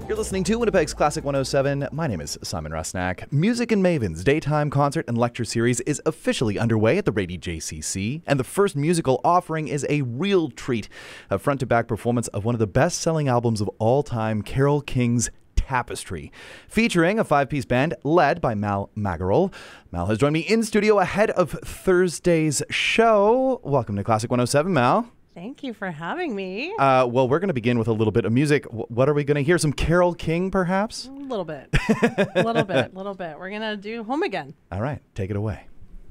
You're listening to Winnipeg's Classic 107. My name is Simon Rusnak. Music N Mavens daytime concert and lecture series is officially underway at the Rady JCC, and the first musical offering is a real treat. A front-to-back performance of one of the best-selling albums of all time, Carole King's Tapestry, featuring a five-piece band led by Mal Magorel. Mal has joined me in studio ahead of Thursday's show. Welcome to Classic 107, Mal. Thank you for having me. Well, we're going to begin with a little bit of music. What are we going to hear? Some Carole King, perhaps? A little bit. A little bit. We're going to do Home Again. All right. Take it away.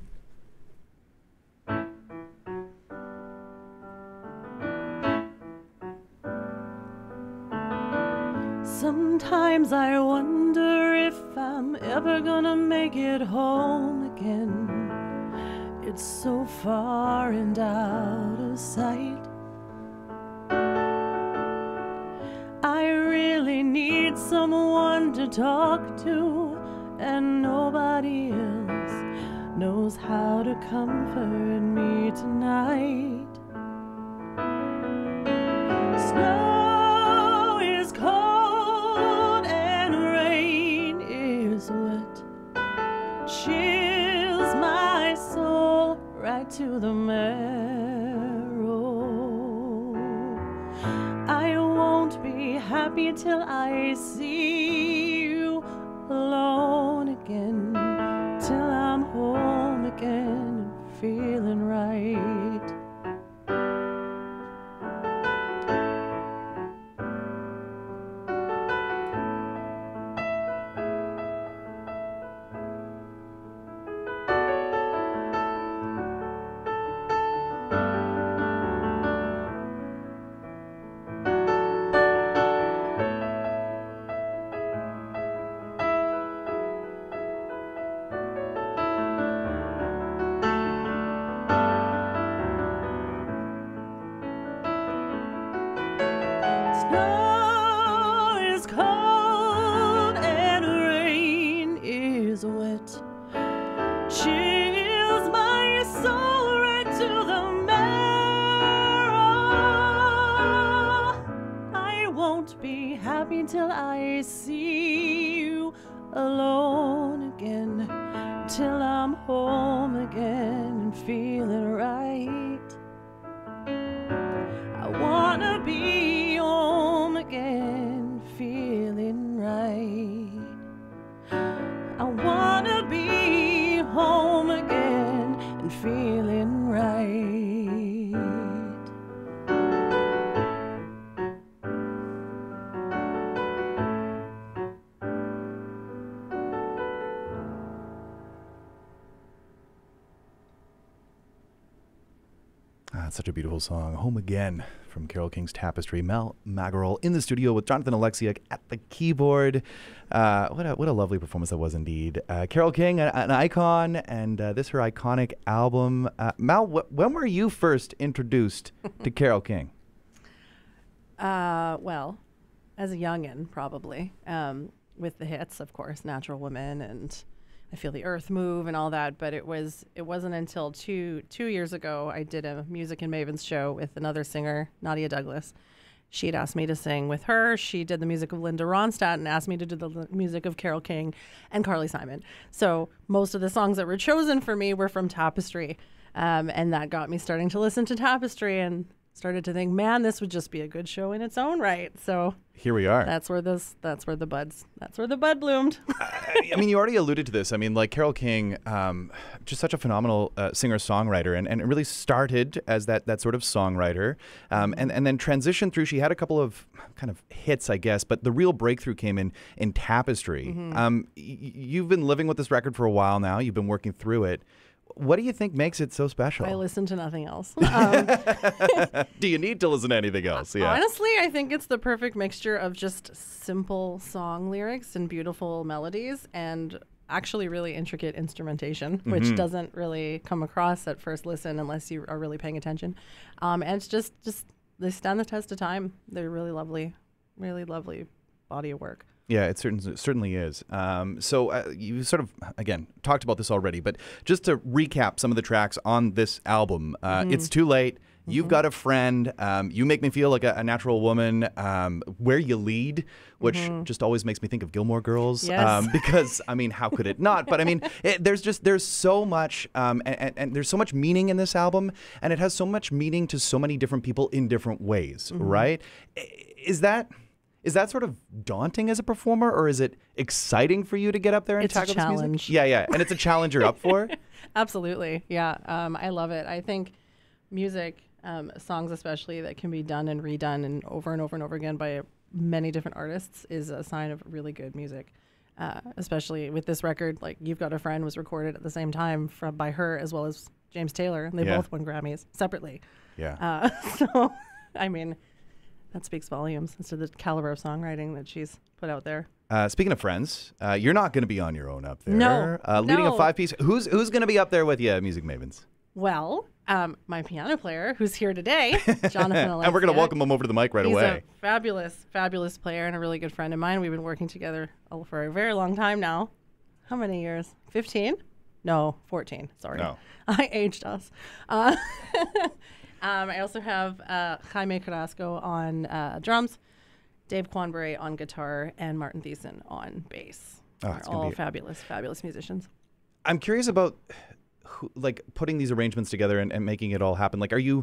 Sometimes I wonder if I'm ever gonna make it home again. It's so far and out of sight. I really need someone to talk to, and nobody else knows how to comfort me tonight. Snow is cold and rain is wet. Chills my soul right to the marrow. I won't be happy till I see you alone again, till I'm home again and feeling right. Snow is cold and rain is wet. Chills my soul right to the marrow. I won't be happy till I see you alone again, till I'm home again and feeling right. I wanna be home again, feeling right. I wanna be home again and feeling right. That's such a beautiful song. Home Again from Carole King's Tapestry. Mal Magorel in the studio with Jonathan Alexiuk at the keyboard. What a lovely performance that was indeed. Carole King, an icon, and this her iconic album. Mal, when were you first introduced to Carole King? Well, as a youngin', probably, with the hits, of course, Natural Woman and I Feel the Earth Move and all that, but it wasn't until two years ago I did a Music N Mavens show with another singer, Nadia Douglas. She'd asked me to sing with her. She did the music of Linda Ronstadt and asked me to do the music of Carole King and Carly Simon. So most of the songs that were chosen for me were from Tapestry, and that got me starting to listen to Tapestry and started to think, man, this would just be a good show in its own right. So here we are. That's where the bud bloomed. I mean, you already alluded to this. I mean, like Carole King, just such a phenomenal singer-songwriter, and it really started as that sort of songwriter, and then transitioned through. She had a couple of kind of hits, I guess, but the real breakthrough came in Tapestry. Mm-hmm. You've been living with this record for a while now. You've been working through it. What do you think makes it so special? I listen to nothing else. Do you need to listen to anything else? Yeah. Honestly, I think it's the perfect mixture of just simple song lyrics and beautiful melodies and actually really intricate instrumentation, which doesn't really come across at first listen unless you are really paying attention. And it's just they stand the test of time. They're really lovely body of work. Yeah, it certainly is. So you sort of, again, talked about this already, but just to recap some of the tracks on this album, It's Too Late, You've Got a Friend, You Make Me Feel Like a Natural Woman, Where You Lead, which just always makes me think of Gilmore Girls. Yes. Because, I mean, how could it not? But I mean, there's so much, and there's so much meaning in this album, and it has so much meaning to so many different people in different ways, right? Is that sort of daunting as a performer, or is it exciting for you to get up there and tackle this music? It's a challenge. Yeah, and it's a challenge you're up for? Absolutely, yeah. I love it. I think music, songs especially, that can be done and redone and over and over again by many different artists is a sign of really good music. Especially with this record, like You've Got a Friend was recorded at the same time by her as well as James Taylor, and they both won Grammys separately. Yeah. So, I mean, that speaks volumes as to the caliber of songwriting that she's put out there. Speaking of friends, you're not going to be on your own up there. No. Leading No. a 5-piece. Who's going to be up there with you, Music Mavens? Well, my piano player, who's here today, Jonathan Alexiuk. And we're going to welcome him over to the mic right away. He's a fabulous, fabulous player and a really good friend of mine. We've been working together for a very long time now. How many years? 15? No, 14. Sorry. No. I aged us. I also have Jaime Carrasco on drums, Dave Quanbury on guitar, and Martin Thiessen on bass. They're all fabulous, fabulous musicians. I'm curious about putting these arrangements together and making it all happen. Like, are you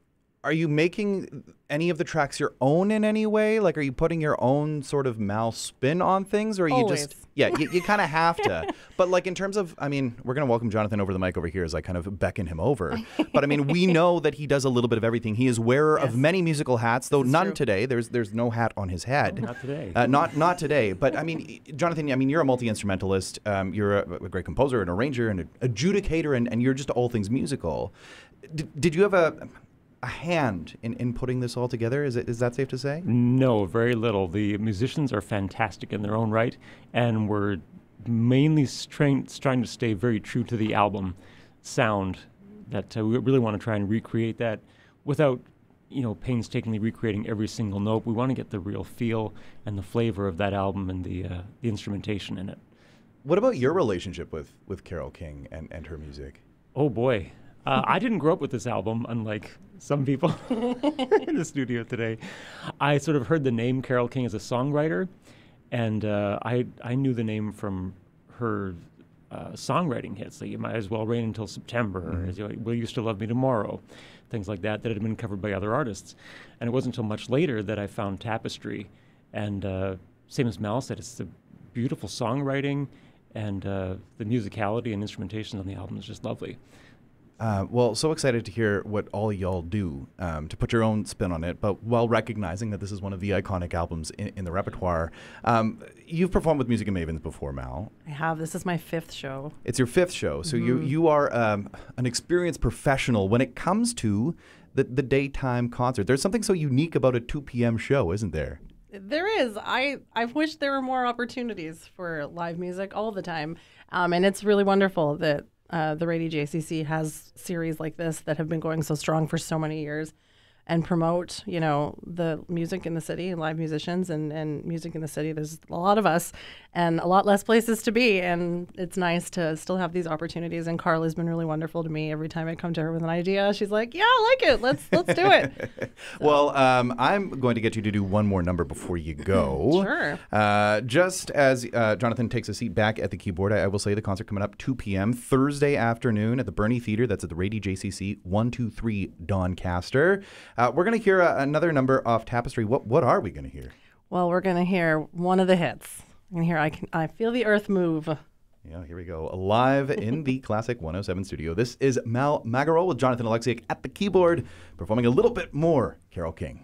making any of the tracks your own in any way? Like, are you putting your own sort of Mal spin on things, or are you Always. just you kind of have to? But like, in terms of, I mean, we're gonna welcome Jonathan over the mic over here as I kind of beckon him over. But I mean, we know that he does a little bit of everything. He is wearer of many musical hats, though none true. Today. There's no hat on his head. Not today. Not today. But I mean, Jonathan, I mean, you're a multi-instrumentalist. You're a great composer, an arranger, and an adjudicator, and you're just all things musical. Did you have a hand in putting this all together? Is that safe to say? No, very little. The musicians are fantastic in their own right, and we're mainly trying to stay very true to the album sound. That we really want to try and recreate that without, painstakingly recreating every single note. We want to get the real feel and the flavor of that album and the instrumentation in it. What about your relationship with Carole King and her music? Oh boy. I didn't grow up with this album, unlike some people in the studio today. I sort of heard the name Carole King as a songwriter, and I knew the name from her songwriting hits. Like, You Might As Well Rain Until September, or Will You Still Love Me Tomorrow, things like that had been covered by other artists. And it wasn't until much later that I found Tapestry, and same as Mal said, it's the beautiful songwriting, and the musicality and instrumentation on the album is just lovely. Well, so excited to hear what all y'all do to put your own spin on it, but while recognizing that this is one of the iconic albums in the repertoire. You've performed with Music and Mavens before, Mal. I have. This is my 5th show. It's your 5th show, so you are an experienced professional when it comes to the daytime concert. There's something so unique about a 2 p.m. show, isn't there? There is. I wish there were more opportunities for live music all the time, and it's really wonderful that the Rady JCC has series like this that have been going so strong for so many years and promote, the music in the city and live musicians and music in the city. There's a lot of us and a lot less places to be. And it's nice to still have these opportunities. And Carole has been really wonderful to me. Every time I come to her with an idea, she's like, yeah, I like it. Let's do it. So. Well, I'm going to get you to do one more number before you go. Sure. Just as Jonathan takes a seat back at the keyboard, I will say the concert coming up 2 p.m. Thursday afternoon at the Bernie Theater. That's at the Rady JCC 123 Doncaster. We're going to hear another number off Tapestry. What are we going to hear? Well, we're going to hear one of the hits. We're going to hear I Feel the Earth Move. Yeah, here we go. Live in the Classic 107 studio. This is Mal Magorel with Jonathan Alexiuk at the keyboard, performing a little bit more Carole King.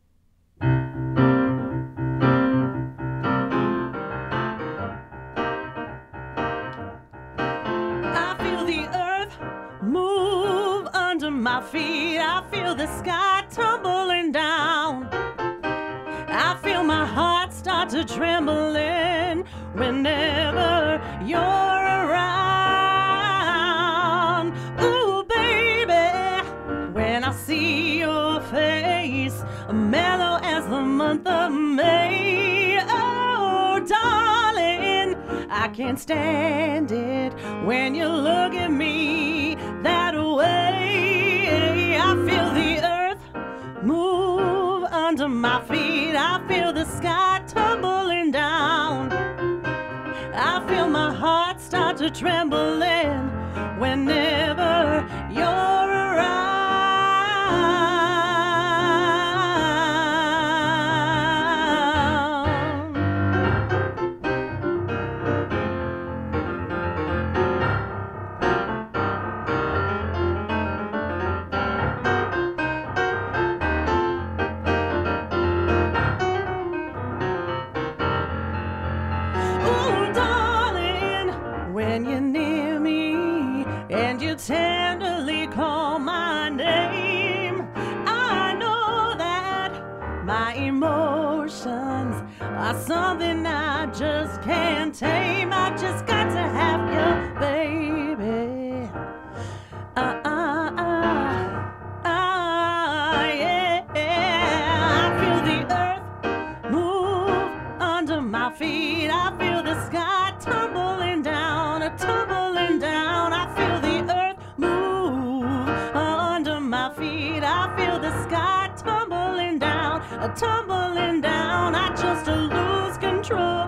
I feel the earth move under my feet. I feel the sky tumbling down. I feel my heart start to trembling whenever you're around. Ooh, baby, when I see your face, mellow as the month of May. Oh, darling, I can't stand it when you look at me that way. I feel the earth my feet. I feel the sky tumbling down. I feel my heart start to trembling whenever you're around. Ooh, darling, when you're near me and you tenderly call my name, I know that my emotions are something I just can't tame. I just got to have you, baby. Yeah. I feel the earth move under my feet. I feel the sky tumbling down, tumbling down. I feel the earth move under my feet. I feel the sky tumbling down, tumbling down. I just lose control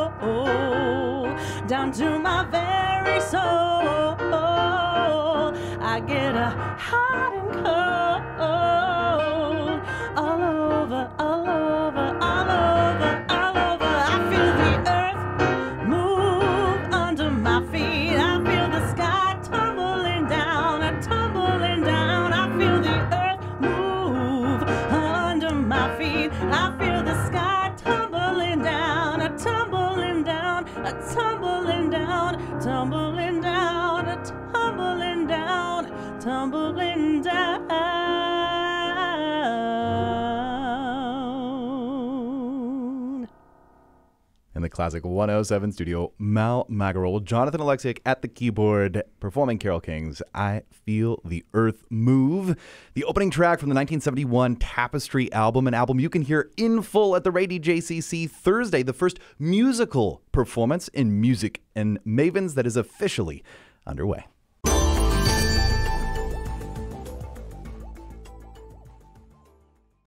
down to my very soul. I get a hot and cold all over, all over, all over, all over. I feel the earth move under my feet. I feel the sky tumbling down, tumbling down. I feel the earth move under my feet. I feel the sky tumbling down, tumbling down, tumbling down, tumbling down, tumbling down, tumbling down. In the Classic 107 studio, Mal Magorel, Jonathan Alexiuk at the keyboard, performing Carole King's I Feel the Earth Move, the opening track from the 1971 Tapestry album, an album you can hear in full at the Rady JCC Thursday, the first musical performance in Music N Mavens that is officially underway.